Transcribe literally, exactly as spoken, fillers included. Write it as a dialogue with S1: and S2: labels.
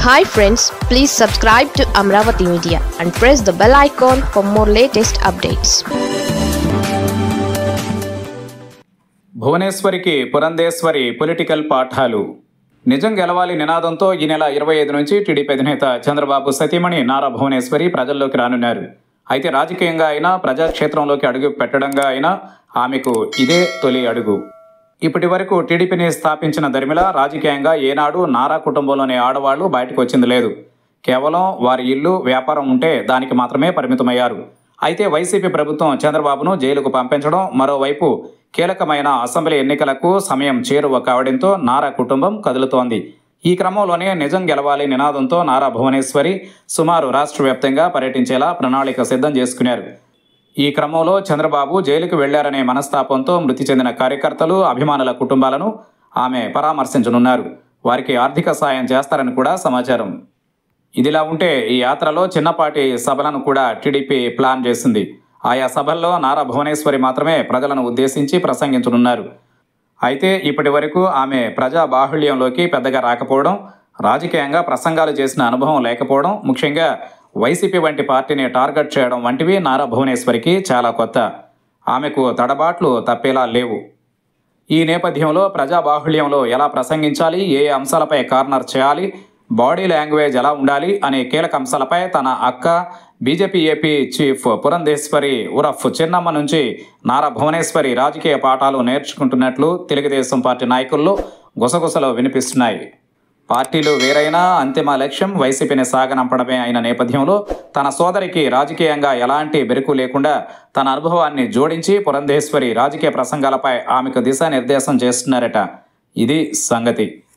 S1: Hi friends, please subscribe to Amaravathi Media and press the bell icon for more latest updates.
S2: భువనేశ్వరికి Purandeswari political పాఠాలు. నిజం గెలవాలి నినాదంతో ఈ నెల ఇరవై ఐదు నుంచి టీడీపీ అధినేత చంద్రబాబు సతీమణి నారా భువనేశ్వరి ప్రజల్లోకి రానున్నారు. అయితే రాజకీయంగా అయినా ప్రజాక్షేత్రంలోకి అడుగు పెట్టడంగా అయినా ఆమెకు ఇదే తొలి అడుగు. ఇప్పటి వరకు టీడీపీని స్థాపించిన దరిమిలా రాజకీయంగా ఏనాడు నారా కుటుంబంలోని ఆడవాళ్లు బయటకు వచ్చింది లేదు. కేవలం వారి ఇల్లు వ్యాపారం ఉంటే దానికి మాత్రమే పరిమితమయ్యారు. అయితే వైసీపీ ప్రభుత్వం చంద్రబాబును జైలుకు పంపించడం, మరోవైపు కీలకమైన అసెంబ్లీ ఎన్నికలకు సమయం చేరువ కావడంతో నారా కుటుంబం కదులుతోంది. ఈ క్రమంలోనే నిజం గెలవాలి నినాదంతో నారా భువనేశ్వరి సుమారు రాష్ట్ర వ్యాప్తంగా పర్యటించేలా ప్రణాళిక సిద్ధం చేసుకున్నారు. ఈ క్రమంలో చంద్రబాబు జైలుకు వెళ్లారనే మనస్తాపంతో మృతి చెందిన కార్యకర్తలు, అభిమానుల కుటుంబాలను ఆమె పరామర్శించనున్నారు. వారికి ఆర్థిక సాయం చేస్తారని కూడా సమాచారం. ఇదిలా ఉంటే ఈ యాత్రలో చిన్నపాటి సభలను కూడా టీడీపీ ప్లాన్ చేసింది. ఆయా సభల్లో నారా భువనేశ్వరి మాత్రమే ప్రజలను ఉద్దేశించి ప్రసంగించనున్నారు. అయితే ఇప్పటి వరకు ఆమె ప్రజా బాహుళ్యంలోకి పెద్దగా రాకపోవడం, రాజకీయంగా ప్రసంగాలు చేసిన అనుభవం లేకపోవడం, ముఖ్యంగా వైసీపీ వంటి పార్టీని టార్గెట్ చేయడం వంటివి నారా భువనేశ్వరికి చాలా కొత్త. ఆమెకు తడబాట్లు తప్పేలా లేవు. ఈ నేపథ్యంలో ప్రజా బాహుళ్యంలో ఎలా ప్రసంగించాలి, ఏ అంశాలపై కార్నర్ చేయాలి, బాడీ లాంగ్వేజ్ ఎలా ఉండాలి అనే కీలక అంశాలపై తన అక్క బీజేపీ ఏపీ చీఫ్ పురంధేశ్వరి ఉరఫ్ చిన్నమ్మ నుంచి నారా భువనేశ్వరి రాజకీయ పాఠాలు నేర్చుకుంటున్నట్లు తెలుగుదేశం పార్టీ నాయకుల్లో గుసగుసలు వినిపిస్తున్నాయి. పార్టీలు వేరైనా అంతిమ లక్ష్యం వైసీపీని సాగనంపడమే అయిన నేపథ్యంలో తన సోదరికి రాజకీయంగా ఎలాంటి బెరుకు లేకుండా తన అనుభవాన్ని జోడించి పురంధేశ్వరి రాజకీయ ప్రసంగాలపై ఆమెకు దిశానిర్దేశం చేస్తున్నారట. ఇది సంగతి.